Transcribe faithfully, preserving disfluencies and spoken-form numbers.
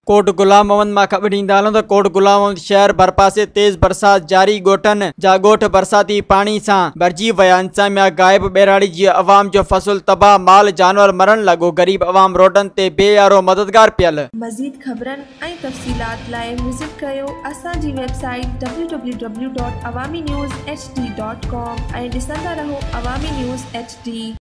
कोट गुलाम मोहम्मद मां ख़बर ॾींदा हलूं त कोट गुलाम मोहम्मद शहर भरपासे तेज़ बरसात जारी। ॻोठनि जा ॻोठ बरसाती पानी सां भरिजी विया। इंतजामिया गाइब। ॿेराड़ी जी अवाम जो फसल तबाह, माल जानवर मरण लॻो। गरीब अवाम रोडनि ते बेयारो मददगार पियल। मज़ीद ख़बरनि ऐं तफ़सीलात लाइ विज़िट कयो असांजी website W W W dot Awami news H D dot com ऐं ॾिसंदा रहो अवामी न्यूज़ एच डी।